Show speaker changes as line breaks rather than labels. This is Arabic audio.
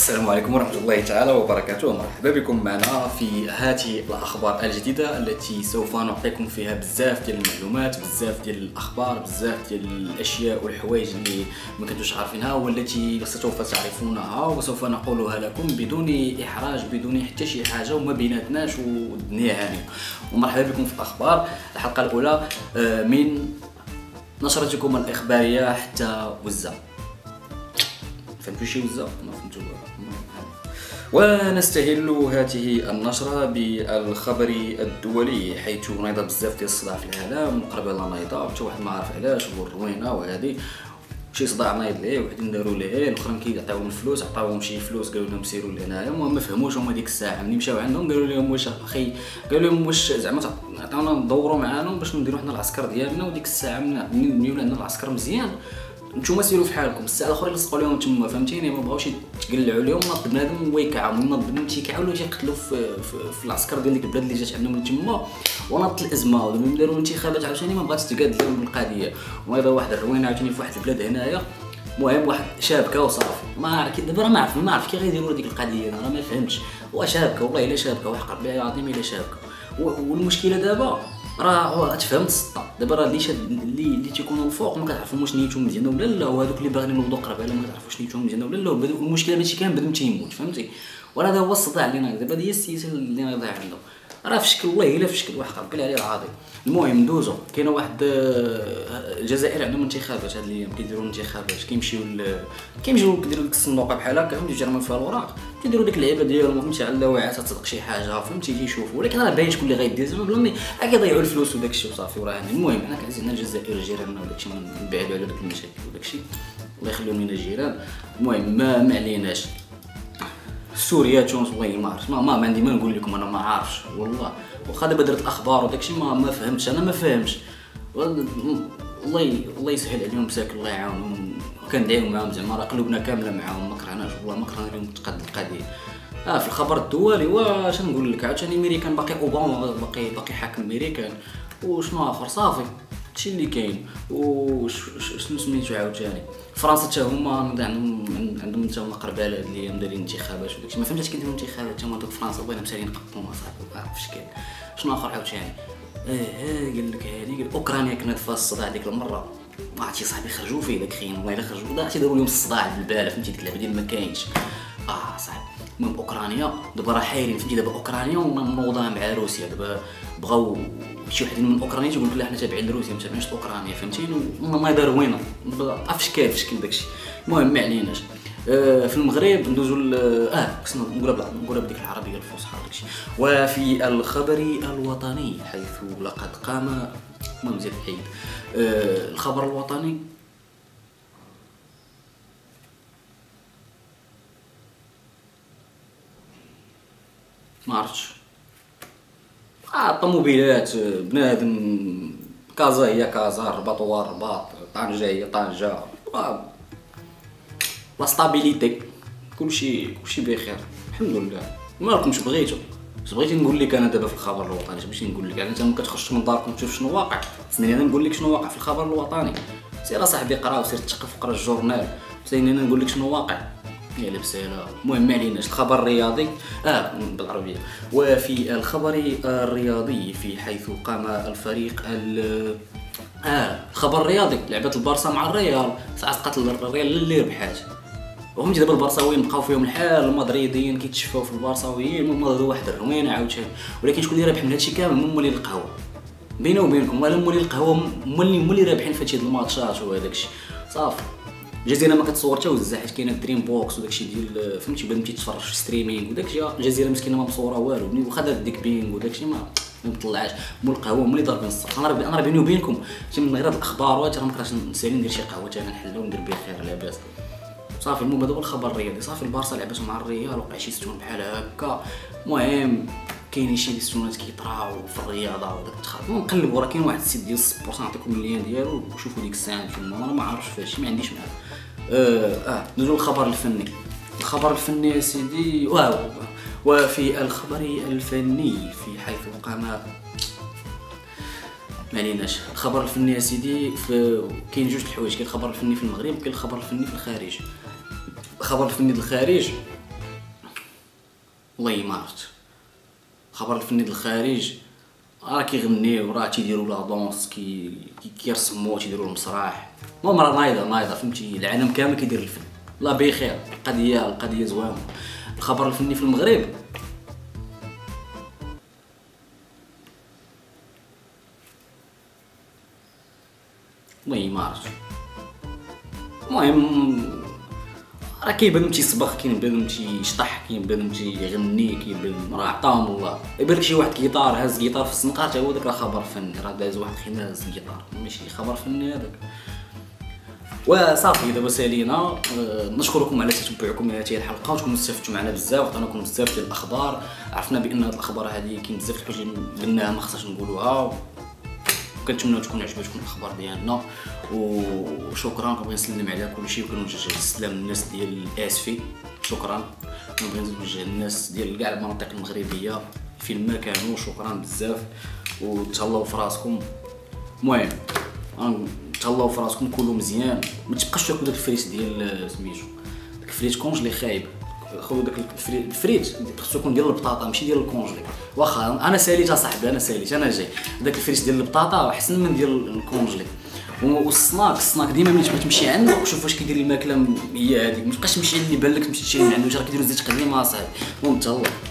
السلام عليكم ورحمة الله تعالى وبركاته. مرحبا بكم معنا في هذه الأخبار الجديدة التي سوف نعطيكم فيها بزاف ديال المعلومات، بزاف ديال الأخبار، بزاف ديال الأشياء والحوايج اللي ما كنتوش عارفينها والتي سوف تعرفونها وسوف نقولها لكم بدون إحراج، بدون حتى شي حاجة وما بيناتناش والدنيا هانية. ومرحبا بكم في الأخبار، الحلقة الأولى من نشرتكم الإخبارية حتى وزة. فهمتوا شي وزة؟ ما فهمتوا. ونستهل هذه النشرة بالخبر الدولي، حيث نايضة بزاف ديال الصداع في العالم، قريبة نايضة حتى واحد ما عارف علاش، هو الروينة وهذه شي صداع نايض ليه، وحدين داروا ليه، الاخرين كيعطيوهم الفلوس، عطاوهم شي فلوس قالوا لهم سيروا لهنايا، المهم ما فهموش هما ديك الساعة ملي مشاو عندهم قالوا لهم واش اخي، قالوا لهم واش زعما عطاونا ندوروا معاهم باش نديروا حنا العسكر ديالنا، وديك الساعة ملي ولا عندنا العسكر مزيان نتوما سيروا في حالكم. الساعه الاخرى لصقوا لهم تما، فهمتيني، ما بغاوش يتقلعوا عليهم، ناض بنادم ويكعهم، ناض بنادم تيكعوا ولا تيقتلوا في العسكر ديال ديك البلاد اللي جات عندهم تما، وناضت الازمه ودابا داروا انتخابات عاوتاني ما بغاتش تقاد لهم القضيه، ونايضه واحد الروينه عاوتاني في واحد البلاد هنايا، المهم واحد شابكه وصافي. ما عرفت دابا ما عرف كي غيديروا ديك القضيه، انا ما فهمتش، هو شابكه والله الا شابكه وحق ربي العظيم الا شابكه. والمشكله دابا راه تفهمت السطا، دابا راه اللي تيكونوا الفوق ما كتعرفوا واش نيتهم مزيانه ولا لا، وهذوك اللي باغيين ينوضوا قرب على ما كتعرفوش نيتهم مزيانه ولا لا، والمشكله ماشي كان بنادم تيموت، فهمتي، وهذا هو الصداع اللي نايض دابا، هي السياسه اللي نايضه عندهم، راه في شكل والله الا في شكل وحق ربي العلي العظيم. المهم ندوزو، كاينه واحد الجزائر عندهم انتخابات هاد الايام، كيديروا انتخابات، كيمشيو كيديروا ديك الصندوقه بحال هكا، فهمتي، تيرميو فيها الوراق، كيديروا ديك اللعيبه ديالهم، فهمتي، على اللاوعات تصدق شي حاجه، فهمتي، تيشوفوا، ولكن راه باين شكون اللي غيدير زعما بلا كيضيعوا الفلوس وداك الشيء وصافي وراه هاني. المهم حنا كنعزينا الجزائر جيراننا وداك الشيء، نبعدوا على داك المشاكل وداك الشيء، الله يخليهم لينا الجيران. المهم ما عليناش، سوريا تونس والله ما عرفت، ما عندي ما نقول لكم، انا ما عارفش والله، واخا دابا درت اخبار وداك الشيء ما فهمتش، انا ما فهمتش، الله يسهل عليهم مساكن، الله يعاونهم، كندعيو معاهم زعما، راه قلوبنا كامله معاهم، ما كرهناش والله، ما كرهنا لهم تقاد القضيه. في الخبر الدولي واش نقول لك، عاوتاني ميريكان باقي اوباما باقي حاكم ميريكان، وشنو اخر صافي هادشي اللي كاين. شنو سميتو عاوتاني فرنسا حتى هما عندهم حتى هما قرب على هاد الايام دايرين انتخابات وداكشي، ما فهمتش كيديروا انتخابات حتى هما دوك فرنسا، بغينا مسالين نقطوهم صاحبي، ما عرفتش كاين شنو اخر عاوتاني. قال لك هذه اوكرانيا كانت فيها الصداع ديك المره، ما عرفتي صاحبي خرجوا فيه داك خين، والله الا خرجوا عرفتي داروا لهم الصداع بالبال، فهمتي ديك اللعبه ديال ما كاينش. صاحبي المهم اوكرانيا دابا راه حايرين، فهمتي، دابا اوكرانيا منوضه مع روسيا، دابا بغاو شي وحدين من اوكرانيا تيقول لك لا حنا تابعين لروسيا ما تابعينش لاوكرانيا، فهمتيني، ما دار وينه في شكل داكشي. المهم ما عليناش. في المغرب ندوزو خصنا نقولها بديك العربيه الفصحى داكشي. وفي الخبر الوطني، حيث لقد قام مزيد حيد الخبر الوطني ما عرفتش، الطوموبيلات بنادم، كازا هي كازا، الرباط هو الرباط، طنجة هي طنجة، لا ستابيليتي، كلشي بخير الحمد لله. ما راكمش بغيتو نقول لك انا دابا في الخبر الوطني، ماشي نقول لك انت ما كتخرجش من داركم تشوف شنو واقع، خصني انا نقول لك شنو واقع في الخبر الوطني. سير صاحبي قرا وسير تثقف، قرا الجورنال، خصني انا نقول لك شنو واقع يا لبساله. المهم ما عليناش. الخبر الرياضي بالعربيه. وفي الخبر الرياضي، في حيث قام الفريق الخبر الرياضي، لعبه البارسا مع الريال، ساعات قتل الريال اللي ربحات، وهم دابا البارساويين بقاو فيهم الحال، المدريديين كيتشفاو في البارساويين، هما هذا واحد الروينه عاوتاني، ولكن شكون اللي رابح من هادشي كامل؟ هما مولين القهوه، بيني وبينكم، ولا مولين القهوه مولي رابحين في هاد الماتشات وهذاك الشيء صافي. الجزيره ما كتصور حتى وزع، حيت كاينه دريم بوكس وداكشي ديال، فهمتي، بان تيتفرج في ستريمينغ وداكشي، الجزيره مسكينه ما مصوره والو، ملي واخا دارت ديك بينغ وداكشي ما مطلعاش، مول القهوه ملي ضاربين الصح. انا راه بيني وبينكم من غير هاد الاخبار راه ما كرهتش نسالي ندير شي قهوه حتى نحلو وندير بخير لاباس صافي. المهم هذا هو الخبر الرياضي صافي. البارسا لعبت مع الريال، وقع شي ستون بحال هكا، المهم كاينين شي ستونات كيطراو في الرياضه وداك التخرب، نقلبوا راه كاين واحد السيت ديال 6% نعطيكم اللين ديالو وشوفوا ديك الساعه نتوما، انا ما عارفش فاش، ما عنديش معاه. ندوزو للخبر الفني. الخبر الفني يا سيدي، وفي الخبر الفني، في حيث قام ما عليناش. الخبر الفني يا سيدي كاين جوج الحوايج، كاين الخبر الفني في المغرب وكاين الخبر الفني في الخارج. الخبر الفني الخارج والله ما عرفت. الخبر الفني ديال الخارج راه كيغنيو، راه تيديروا لا دونس، كيرسموا، تيديروا المسرح. المهم راه نايضه فهمتي، العالم كامل كيدير الفن. الله بخير، القضيه زوينه. الخبر الفني في المغرب والله ما عرفت. المهم راه كاين بنادم تيصبغ، كاين بنادم تيشطح، كاين بنادم تيغني، كاين بنادم راه عطاهم الله. يبان لك شي واحد كيطار هاز كيطار في الزنقه، حتى هو داك راه خبر فني، راه داز واحد خينا هاز الكيطار، ماشي خبر فني هذاك. وصافي دابا سالينا. نشكركم على تتبعكم لهذه الحلقه، وتكونوا استفدتوا معنا بزاف، عطيناكم بزاف ديال الاخبار. عرفنا بان هاد الاخبار هذه كاين بزاف د الحوايج اللي قلناها ما خصناش نقولوها، وكنتمنى تكون عجبتكم الاخبار ديالنا. وشكرا. كنبغي نسلم على كلشي، وكنوجه السلام للناس ديال اسفي. شكرا. كنبغي نوجه الناس ديال كاع المناطق المغربيه فين ما كانوا، شكرا بزاف، وتهلاو في راسكم. المهم تهلاو في راسكم، كلوا مزيان، ما تبقاش تاكل داك الفريت ديال سميتو، داك الفريت كونجلي خايب. خذوا داك الفريت خصو يكون ديال البطاطا ماشي ديال الكونجلي. واخا انا ساليت اصاحبي، انا جاي داك الفريت ديال البطاطا احسن من ديال الكونجلي. والسناك ديما ملي تبغي تمشي عنده شوف واش كيدير الماكله هي هذيك، ما تبقاش تمشي اللي بان لك تمشي تشري من عنده، راه كيديروا زيت قديم اصاحبي. المهم تهلا.